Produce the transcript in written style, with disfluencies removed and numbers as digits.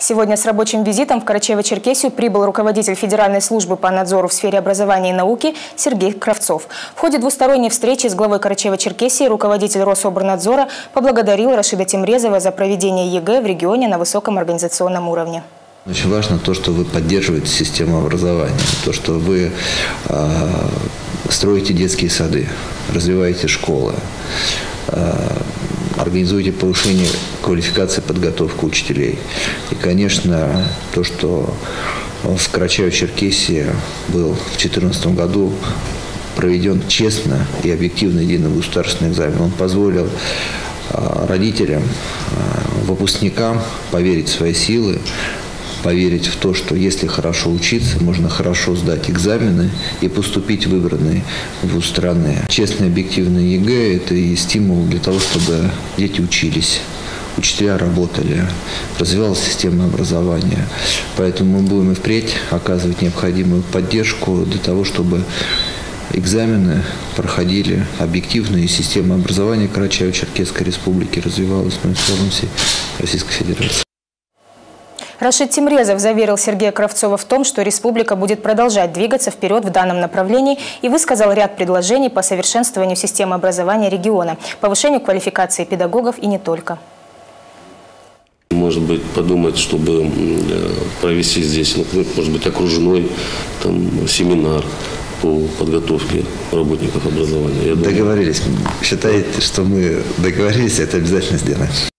Сегодня с рабочим визитом в Карачаево-Черкесию прибыл руководитель Федеральной службы по надзору в сфере образования и науки Сергей Кравцов. В ходе двусторонней встречи с главой Карачаево-Черкесии руководитель Рособорнадзора поблагодарил Рашида Тимрезова за проведение ЕГЭ в регионе на высоком организационном уровне. Очень важно то, что вы поддерживаете систему образования, то, что вы строите детские сады, развиваете школы, организуете повышение квалификации, подготовку учителей. И, конечно, то, что в Карачаево-Черкесии был в 2014 году проведен честно и объективно единый государственный экзамен, он позволил родителям, выпускникам поверить в свои силы, поверить в то, что если хорошо учиться, можно хорошо сдать экзамены и поступить в выбранные вуз страны. Честный, объективный ЕГЭ – это и стимул для того, чтобы дети учились, учителя работали, развивалась система образования. Поэтому мы будем и впредь оказывать необходимую поддержку для того, чтобы экзамены проходили объективно, и система образования Карачаево-Черкесской Республики развивалась на целом всей Российской Федерации. Рашид Тимрезов заверил Сергея Кравцова в том, что республика будет продолжать двигаться вперед в данном направлении, и высказал ряд предложений по совершенствованию системы образования региона, повышению квалификации педагогов и не только. Может быть, подумать, чтобы провести здесь, например, может быть, окружной семинар по подготовке работников образования. Договорились. Считаете, что мы договорились, это обязательно сделаем.